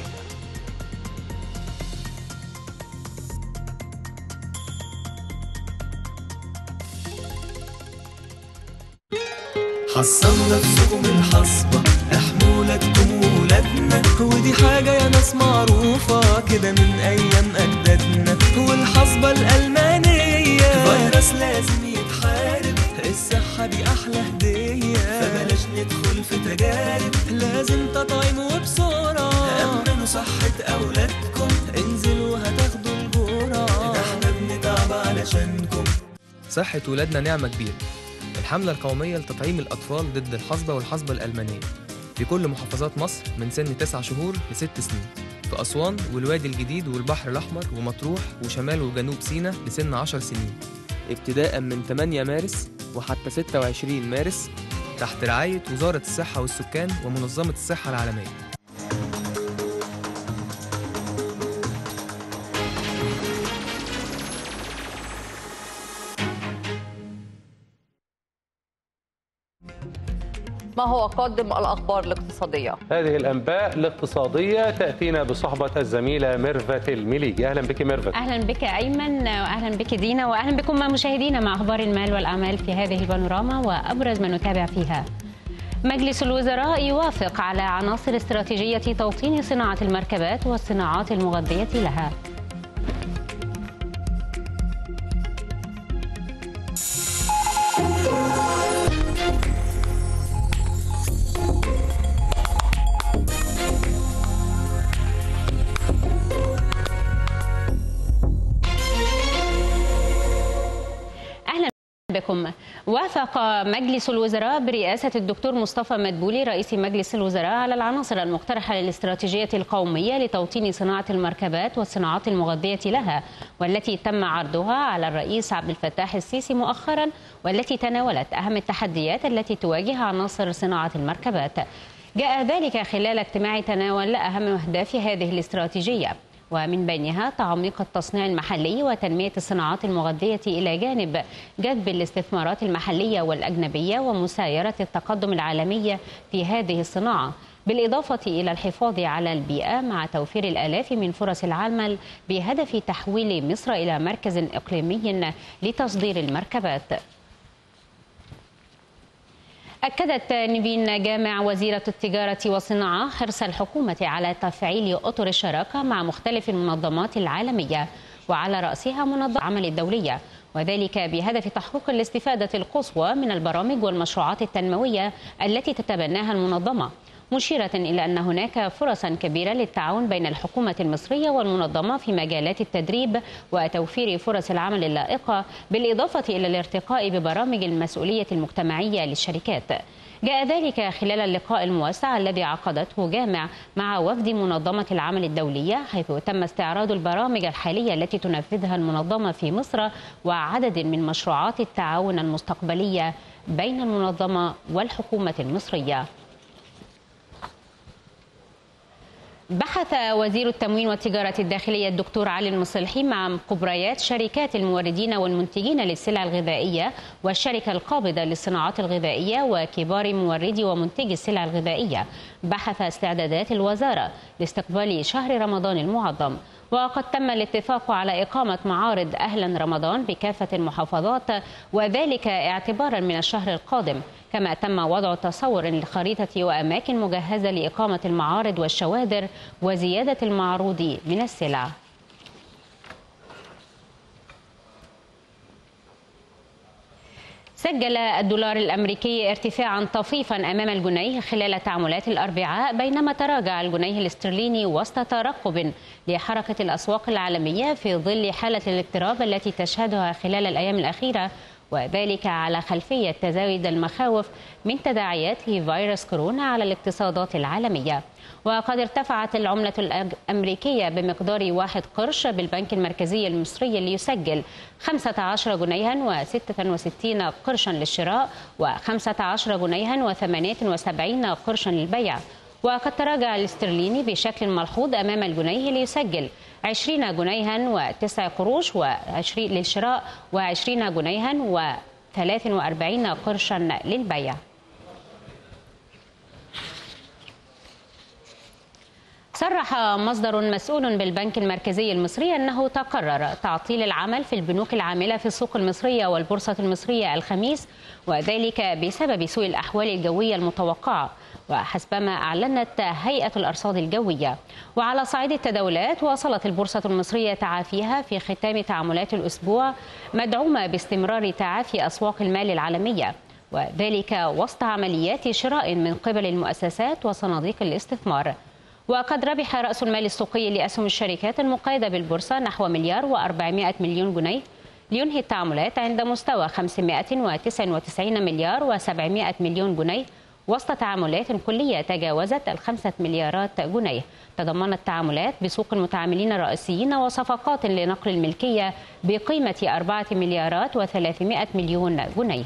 حصلنا نفسكم الحصبة، احموا ولادكم وولادنا، ودي حاجة يا ناس معروفة كده من أيام أجدادنا. والحصبة الألمانية فيروس لازم يتحارب، الصحة دي أحلى هدية، فبلاش ندخل في تجارب، لازم تطعيم وبسرعة، أمنوا صحة أولادكم، انزلوا هتاخدوا الجرعة، احنا بنتعب علشانكم. صحة ولادنا نعمة كبيرة. الحملة القومية لتطعيم الأطفال ضد الحصبة والحصبة الألمانية في كل محافظات مصر من سن تسع شهور لست سنين، في أسوان والوادي الجديد والبحر الأحمر ومطروح وشمال وجنوب سيناء لسن عشر سنين، ابتداء من ثمانية مارس وحتى ستة وعشرين مارس تحت رعاية وزارة الصحة والسكان ومنظمة الصحة العالمية. ما هو قادم الأخبار الاقتصادية؟ هذه الأنباء الاقتصادية تأتينا بصحبة الزميلة ميرفت المليجي. أهلا بك ميرفت. أهلا بك أيمن، وأهلا بك دينا، وأهلا بكم مشاهدينا مع أخبار المال والأعمال في هذه البانوراما وأبرز ما نتابع فيها. مجلس الوزراء يوافق على عناصر استراتيجية توطين صناعة المركبات والصناعات المغذية لها. بكم. وافق مجلس الوزراء برئاسة الدكتور مصطفى مدبولي رئيس مجلس الوزراء على العناصر المقترحة للاستراتيجية القومية لتوطين صناعة المركبات والصناعات المغذية لها، والتي تم عرضها على الرئيس عبد الفتاح السيسي مؤخرا، والتي تناولت أهم التحديات التي تواجه عناصر صناعة المركبات. جاء ذلك خلال اجتماع تناول أهم أهداف هذه الاستراتيجية، ومن بينها تعميق التصنيع المحلي وتنمية الصناعات المغذية إلى جانب جذب الاستثمارات المحلية والأجنبية ومسايرة التقدم العالمي في هذه الصناعة، بالإضافة إلى الحفاظ على البيئة مع توفير الآلاف من فرص العمل بهدف تحويل مصر إلى مركز إقليمي لتصدير المركبات. أكدت نيفين جامع وزيرة التجارة والصناعة حرص الحكومة على تفعيل أطر الشراكة مع مختلف المنظمات العالمية، وعلى رأسها منظمة العمل الدولية، وذلك بهدف تحقيق الاستفادة القصوى من البرامج والمشروعات التنموية التي تتبناها المنظمة، مشيرة إلى أن هناك فرصا كبيرة للتعاون بين الحكومة المصرية والمنظمة في مجالات التدريب وتوفير فرص العمل اللائقة، بالإضافة إلى الارتقاء ببرامج المسؤولية المجتمعية للشركات. جاء ذلك خلال اللقاء الموسع الذي عقدته جامع مع وفد منظمة العمل الدولية، حيث تم استعراض البرامج الحالية التي تنفذها المنظمة في مصر وعدد من مشروعات التعاون المستقبلية بين المنظمة والحكومة المصرية. بحث وزير التموين والتجارة الداخلية الدكتور علي المصلحي مع كبريات شركات الموردين والمنتجين للسلع الغذائية والشركة القابضة للصناعات الغذائية وكبار موردي ومنتجي السلع الغذائية بحث استعدادات الوزارة لاستقبال شهر رمضان المعظم. وقد تم الاتفاق على إقامة معارض أهلا رمضان بكافة المحافظات، وذلك اعتبارا من الشهر القادم. كما تم وضع تصور لخريطة وأماكن مجهزة لإقامة المعارض والشوادر وزيادة المعروض من السلع. سجل الدولار الأمريكي ارتفاعا طفيفا أمام الجنيه خلال تعاملات الأربعاء، بينما تراجع الجنيه الاسترليني وسط ترقب لحركة الأسواق العالمية في ظل حالة الاضطراب التي تشهدها خلال الأيام الأخيرة، وذلك على خلفية تزايد المخاوف من تداعيات فيروس كورونا على الاقتصادات العالمية. وقد ارتفعت العملة الأمريكية بمقدار واحد قرش بالبنك المركزي المصري ليسجل خمسة عشر جنيها وستة وستين قرشا للشراء وخمسة عشر جنيها وثمانية وسبعين قرشا للبيع. وقد تراجع الاسترليني بشكل ملحوظ أمام الجنيه ليسجل عشرين جنيها وتسع قروش وعشرين للشراء وعشرين جنيها وثلاث وأربعين قرشا للبيع. صرح مصدر مسؤول بالبنك المركزي المصري أنه تقرر تعطيل العمل في البنوك العاملة في السوق المصرية والبورصة المصرية الخميس، وذلك بسبب سوء الأحوال الجوية المتوقعة، وحسبما أعلنت هيئة الأرصاد الجوية. وعلى صعيد التداولات، واصلت البورصة المصرية تعافيها في ختام تعاملات الأسبوع، مدعومة باستمرار تعافي أسواق المال العالمية، وذلك وسط عمليات شراء من قبل المؤسسات وصناديق الاستثمار. وقد ربح رأس المال السوقي لأسهم الشركات المقيدة بالبورصة نحو مليار وأربعمائة مليون جنيه، لينهي التعاملات عند مستوى خمسمائة وتسعة وتسعين مليار وسبعمائة مليون جنيه، وسط تعاملات كلية تجاوزت الخمسة مليارات جنيه. تضمنت تعاملات بسوق المتعاملين الرئيسيين وصفقات لنقل الملكية بقيمة أربعة مليارات وثلاثمائة مليون جنيه.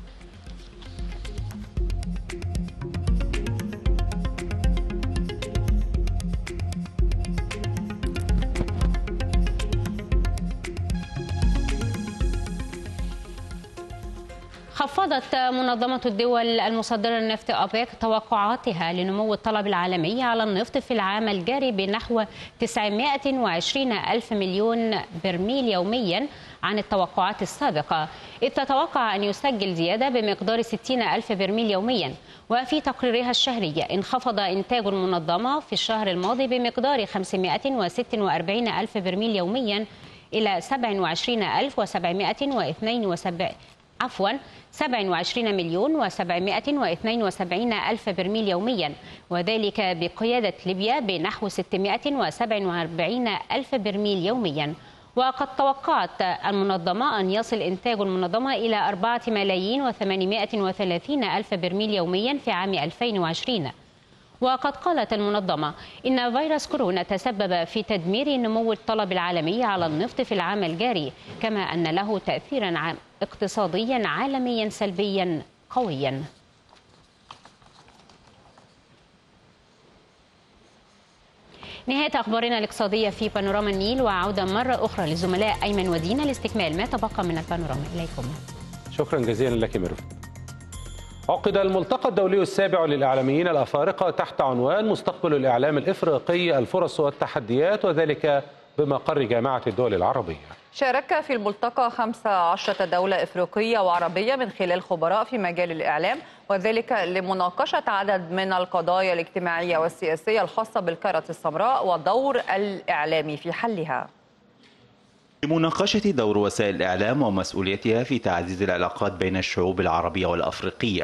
خفضت منظمة الدول المصدرة للنفط أوبك توقعاتها لنمو الطلب العالمي على النفط في العام الجاري بنحو تسعمائة وعشرين ألف مليون برميل يوميا عن التوقعات السابقة، إذ تتوقع أن يسجل زيادة بمقدار ستين ألف برميل يوميا. وفي تقريرها الشهري انخفض إنتاج المنظمة في الشهر الماضي بمقدار خمسمائة وستة وأربعين ألف برميل يوميا إلى سبعة وعشرين ألف وسبعمائة واثنين وسبعين عفوا سبعة وعشرين مليون وسبعمائة واثنين وسبعين ألف برميل يوميا، وذلك بقيادة ليبيا بنحو ستمائة وسبعة وأربعين ألف برميل يوميا. وقد توقعت المنظمة أن يصل إنتاج المنظمة إلى أربعة ملايين وثمانمائة وثلاثين ألف برميل يوميا في عام ألفين وعشرين. وقد قالت المنظمة إن فيروس كورونا تسبب في تدمير نمو الطلب العالمي على النفط في العام الجاري، كما أن له تأثيرا اقتصاديا عالميا سلبيا قويا. نهاية أخبارنا الاقتصادية في بانوراما النيل، وعودة مرة أخرى للزملاء أيمن ودينا لاستكمال ما تبقى من البانوراما. إليكم. شكرا جزيلا لك ميرفت. عقد الملتقى الدولي السابع للإعلاميين الأفارقة تحت عنوان مستقبل الإعلام الإفريقي، الفرص والتحديات، وذلك بمقر جامعة الدول العربية. شارك في الملتقى خمسة عشر دولة إفريقية وعربية من خلال خبراء في مجال الإعلام، وذلك لمناقشة عدد من القضايا الاجتماعية والسياسية الخاصة بالكرة السمراء ودور الإعلام في حلها. لمناقشة دور وسائل الإعلام ومسؤوليتها في تعزيز العلاقات بين الشعوب العربية والأفريقية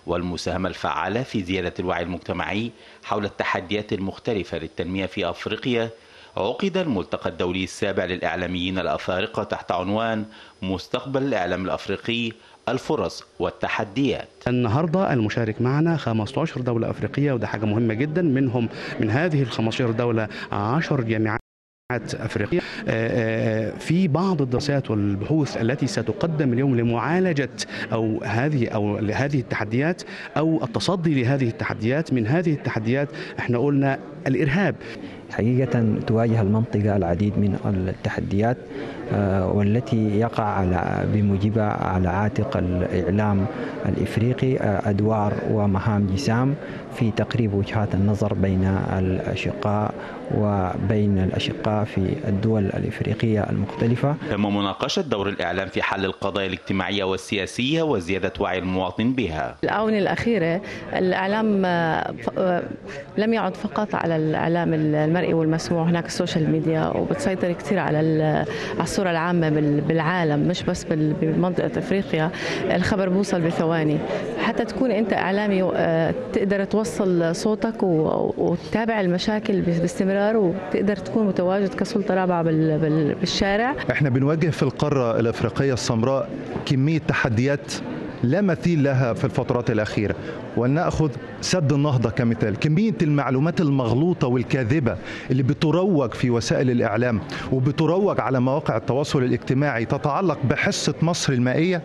والمساهمة الفعالة في زيادة الوعي المجتمعي حول التحديات المختلفة للتنمية في أفريقيا، عقد الملتقى الدولي السابع للإعلاميين الأفارقة تحت عنوان مستقبل الإعلام الأفريقي، الفرص والتحديات. النهارده المشارك معنا خمسة عشر دولة أفريقية، وده حاجة مهمة جدا. منهم من هذه ال خمسة عشر دولة عشر جامعات أفريقية. في بعض الدراسات والبحوث التي ستقدم اليوم لمعالجة أو هذه أو لهذه التحديات أو التصدي لهذه التحديات. من هذه التحديات احنا قلنا الإرهاب. حقيقة تواجه المنطقة العديد من التحديات والتي يقع على بموجبها على عاتق الإعلام الإفريقي أدوار ومهام جسام في تقريب وجهات النظر بين الأشقاء وبين الأشقاء في الدول الإفريقية المختلفة. تم مناقشة دور الإعلام في حل القضايا الاجتماعية والسياسية وزيادة وعي المواطن بها. الآونة الأخيرة الإعلام لم يعد فقط على الإعلام المرئي والمسموع، هناك السوشيال ميديا وبتسيطر كثير على الصورة العامة بالعالم، مش بس بمنطقة أفريقيا. الخبر بوصل بثواني. حتى تكون أنت إعلامي تقدر توصل صوتك وتتابع المشاكل باستمرار وتقدر تكون متواجد كسلطة رابعة بالشارع. احنا بنواجه في القارة الأفريقية السمراء كمية تحديات لا مثيل لها في الفترات الأخيرة، ولنأخذ سد النهضة كمثال. كمية المعلومات المغلوطة والكاذبة اللي بتروج في وسائل الإعلام وبتروج على مواقع التواصل الاجتماعي تتعلق بحصة مصر المائية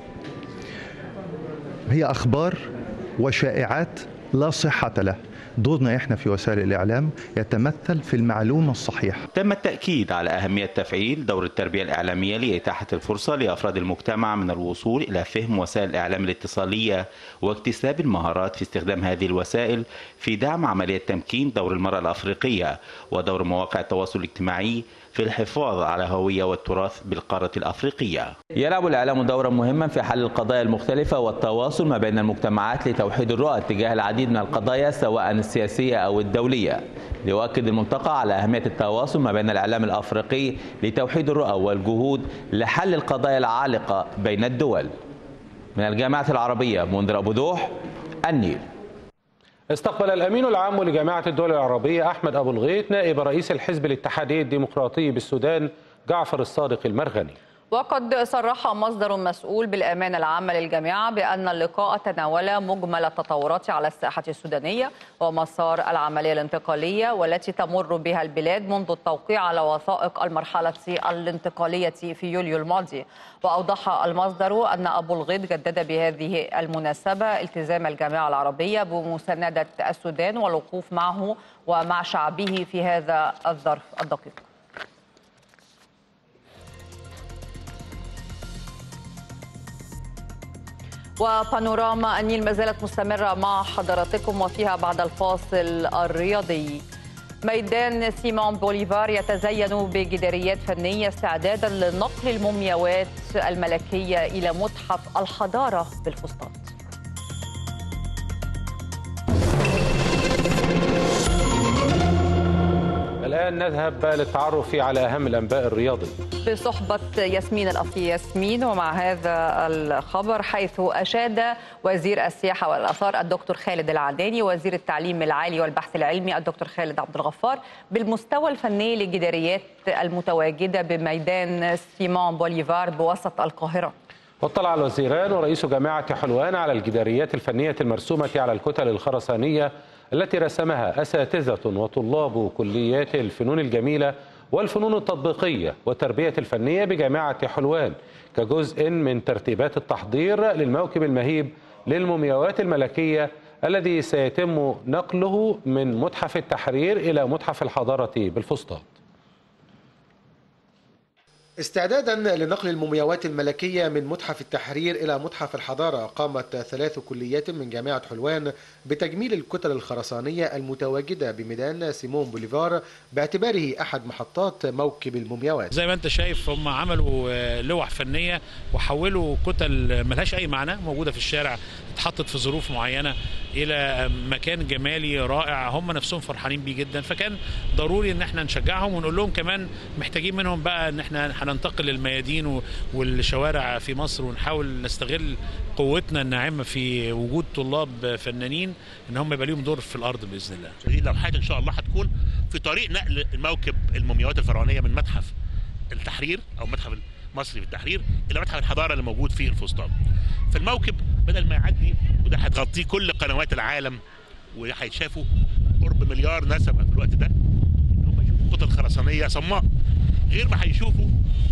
هي أخبار وشائعات لا صحة له. دورنا احنا في وسائل الإعلام يتمثل في المعلومة الصحيحة. تم التأكيد على أهمية تفعيل دور التربية الإعلامية لإتاحة الفرصة لأفراد المجتمع من الوصول إلى فهم وسائل الإعلام الاتصالية واكتساب المهارات في استخدام هذه الوسائل في دعم عملية تمكين دور المرأة الأفريقية ودور مواقع التواصل الاجتماعي في الحفاظ على هوية والتراث بالقارة الأفريقية. يلعب الإعلام دورا مهما في حل القضايا المختلفة والتواصل ما بين المجتمعات لتوحيد الرؤى تجاه العديد من القضايا سواء السياسية أو الدولية. ليؤكد الملتقى على أهمية التواصل ما بين الإعلام الأفريقي لتوحيد الرؤى والجهود لحل القضايا العالقة بين الدول. من الجامعة العربية منذر أبو دوح، النيل. استقبل الأمين العام لجامعة الدول العربية أحمد أبو الغيط نائب رئيس الحزب الاتحادي الديمقراطي بالسودان جعفر الصادق المرغني. وقد صرح مصدر مسؤول بالأمانة العامة للجامعة بأن اللقاء تناول مجمل التطورات على الساحة السودانية ومسار العملية الانتقالية والتي تمر بها البلاد منذ التوقيع على وثائق المرحلة الانتقالية في يوليو الماضي. وأوضح المصدر أن أبو الغيط جدد بهذه المناسبة التزام الجامعة العربية بمساندة السودان والوقوف معه ومع شعبه في هذا الظرف الدقيق. وبانوراما النيل ما زالت مستمرة مع حضراتكم وفيها بعد الفاصل الرياضي. ميدان سيمون بوليفار يتزين بجداريات فنية استعدادا لنقل المومياوات الملكية إلى متحف الحضارة بالفسطاط. الآن نذهب للتعرف على أهم الأنباء الرياضي بصحبة ياسمين الأصفي. ياسمين، ومع هذا الخبر حيث أشاد وزير السياحة والآثار الدكتور خالد العداني وزير التعليم العالي والبحث العلمي الدكتور خالد عبد الغفار بالمستوى الفني للجداريات المتواجدة بميدان سيمون بوليفار بوسط القاهرة. واطلع الوزيران ورئيس جامعة حلوان على الجداريات الفنية المرسومة على الكتل الخرسانية التي رسمها أساتذة وطلاب كليات الفنون الجميلة والفنون التطبيقية والتربية الفنية بجامعة حلوان كجزء من ترتيبات التحضير للموكب المهيب للمومياوات الملكية الذي سيتم نقله من متحف التحرير إلى متحف الحضارة بالفسطاط. استعدادا لنقل المومياوات الملكية من متحف التحرير إلى متحف الحضارة، قامت ثلاث كليات من جامعة حلوان بتجميل الكتل الخرسانية المتواجدة بميدان سيمون بوليفار باعتباره أحد محطات موكب المومياوات. زي ما أنت شايف هم عملوا لوح فنية وحولوا كتل ملهاش أي معنى موجودة في الشارع اتحطت في ظروف معينه الى مكان جمالي رائع هم نفسهم فرحانين بيه جدا، فكان ضروري ان احنا نشجعهم ونقول لهم كمان محتاجين منهم بقى ان احنا هننتقل للميادين والشوارع في مصر ونحاول نستغل قوتنا الناعمه في وجود طلاب فنانين ان هم يبقى لهم دور في الارض باذن الله. هذه اللوحات ان شاء الله هتكون في طريق نقل الموكب المومياوات الفرعونيه من متحف التحرير او متحف المصري في التحرير الى متحف الحضاره اللي موجود في الفسطاط. في الموكب بدل ما يعدي وده هتغطيه كل قنوات العالم وهيتشافوا قرب مليار نسمه في الوقت ده، هم يشوفوا قطع خرسانيه صماء غير ما هيشوفوا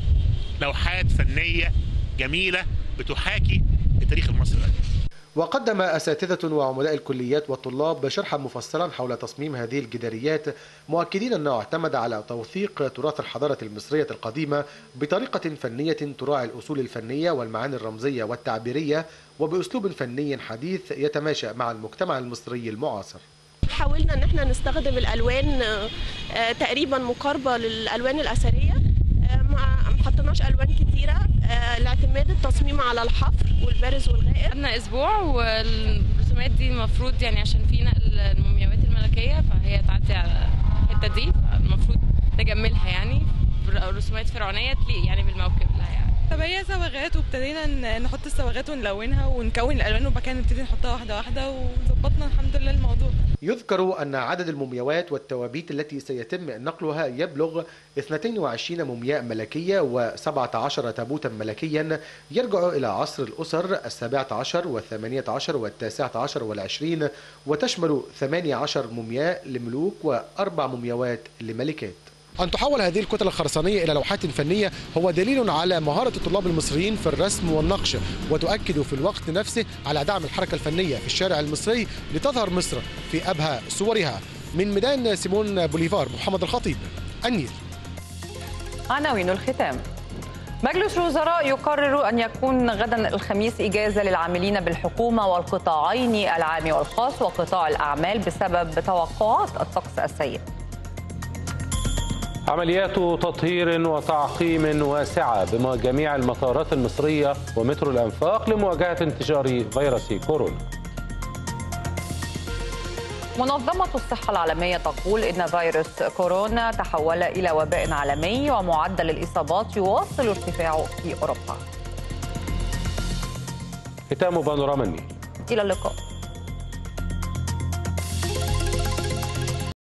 لوحات فنيه جميله بتحاكي التاريخ المصري. وقدم أساتذة وعملاء الكليات والطلاب شرحا مفصلا حول تصميم هذه الجداريات، مؤكدين أنه اعتمد على توثيق تراث الحضارة المصرية القديمة بطريقة فنية تراعي الأصول الفنية والمعاني الرمزية والتعبيرية وبأسلوب فني حديث يتماشى مع المجتمع المصري المعاصر. حاولنا ان احنا نستخدم الالوان تقريبا مقاربه للالوان الاثريه، ما حطيناش الوان كتيره لاعتماد التصميم على الحفر والبارز والغائر. خدنا اسبوع والرسومات دي المفروض يعني عشان في نقل المومياوات الملكيه فهي تعدي على الحته دي، المفروض نجملها يعني رسومات فرعونيه تليق يعني بالموكب لها يعني. طب هي صبغات وابتدينا نحط الصبغات ونلونها ونكون الالوان وبعد كده نبتدي نحطها واحده واحده وظبطنا الحمد لله الموضوع. يذكر أن عدد المومياوات والتوابيت التي سيتم نقلها يبلغ اثنتين وعشرين مومياء ملكية وسبعة عشر تابوتا ملكيا يرجع إلى عصر الأسر السابعة عشر والثامنية عشر والتاسعة عشر والعشرين، وتشمل ثمانية عشر مومياء لملوك وأربع مومياوات لملكات. أن تحول هذه الكتل الخرسانية إلى لوحات فنية هو دليل على مهارة الطلاب المصريين في الرسم والنقش، وتؤكد في الوقت نفسه على دعم الحركة الفنية في الشارع المصري لتظهر مصر في أبهى صورها. من ميدان سيمون بوليفار، محمد الخطيب، النيل. عناوين الختام. مجلس الوزراء يقرر أن يكون غدا الخميس إجازة للعاملين بالحكومة والقطاعين العام والخاص وقطاع الأعمال بسبب توقعات الطقس السيء. عمليات تطهير وتعقيم واسعة بجميع المطارات المصرية ومترو الأنفاق لمواجهة انتشار فيروس كورونا. منظمة الصحة العالمية تقول إن فيروس كورونا تحول إلى وباء عالمي ومعدل الإصابات يواصل ارتفاعه في أوروبا. ختام بانوراما النيل. إلى اللقاء.